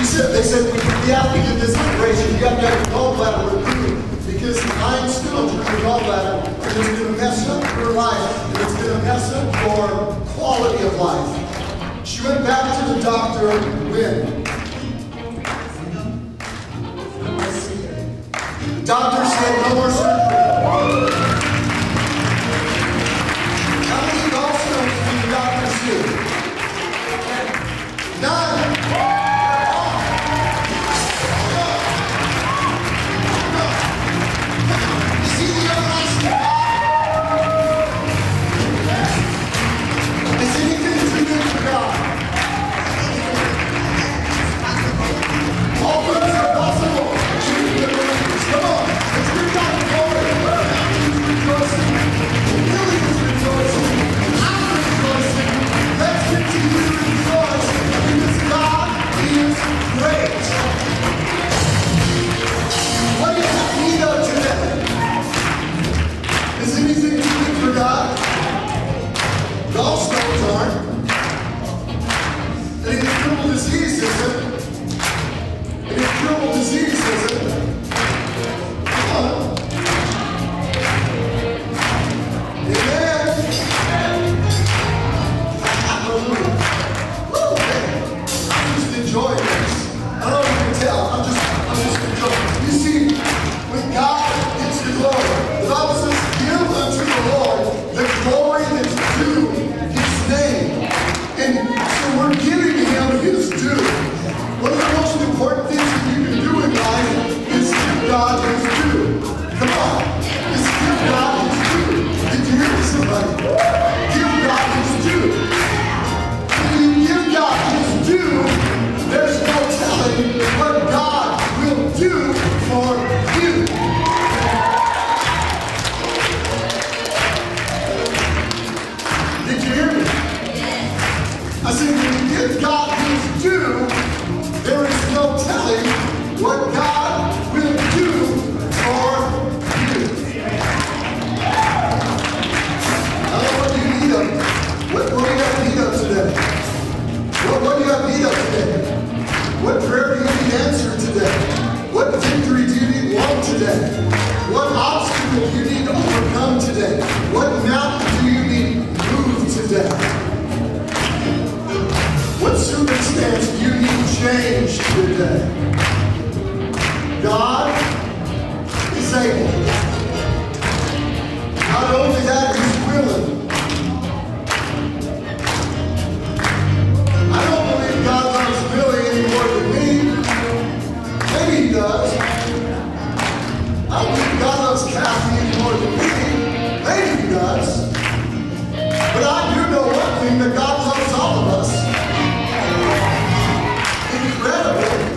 They said, we have to get this operation. You have to have your gallbladder removed because lying still through your gallbladder, and it's going to mess up your life, and it's going to mess up your quality of life. She went back to the doctor when? The doctor said no more surgery. How many gallstones do the doctor see? None. Incredible.